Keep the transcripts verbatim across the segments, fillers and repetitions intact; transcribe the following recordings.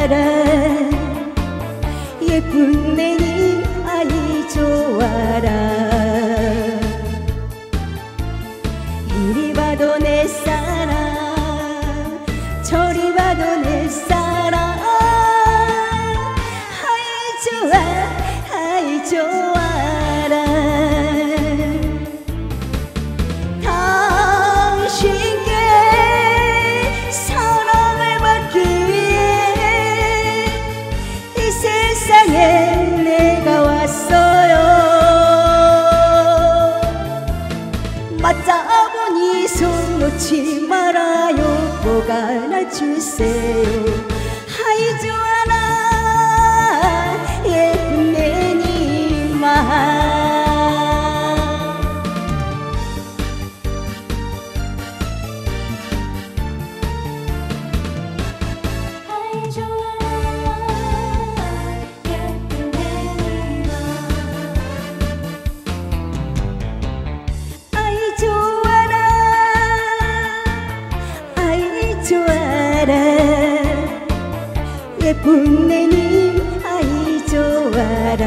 좋아라 예쁜 내님 아이 좋아라 이리 봐도 내 사랑 저리 봐도 내 사랑 아이 좋아 아이 좋아라 당신께 사랑을 받기 위해 이 세상에 내가 왔어요 맞자 아버니 손 놓지 말아요 꼭 안아주세요 아이 좋아라 예쁜 내님아 좋아라 예쁜 내님 아이 좋아라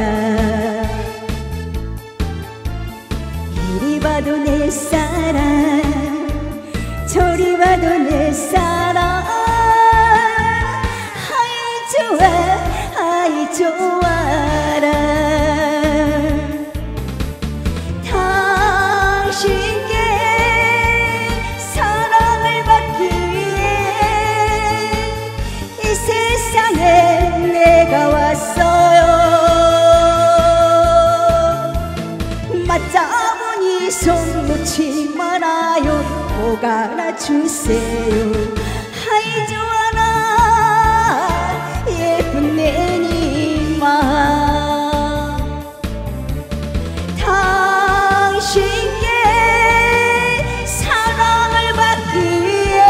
이리 봐도 내 사랑 저리 봐도 내 사랑 아이 좋아 아이 좋아라 당신께 세상에 내가 왔어요 맞자 아버니 손 놓지 말아요 꼭 안아주세요 아이 좋아라 예쁜 내님아 당신께 사랑을 받기 위해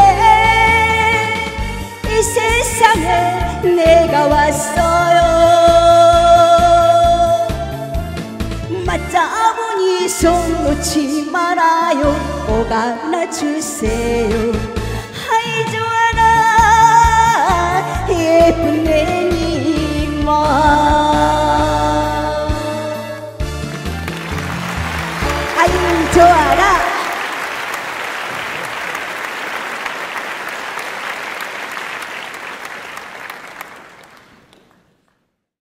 이 세상에 내가 왔어요 맞자 아버니 손 놓지 말아요 꼭 안아주세요 아이 좋아라 예쁜 내님아 아이 좋아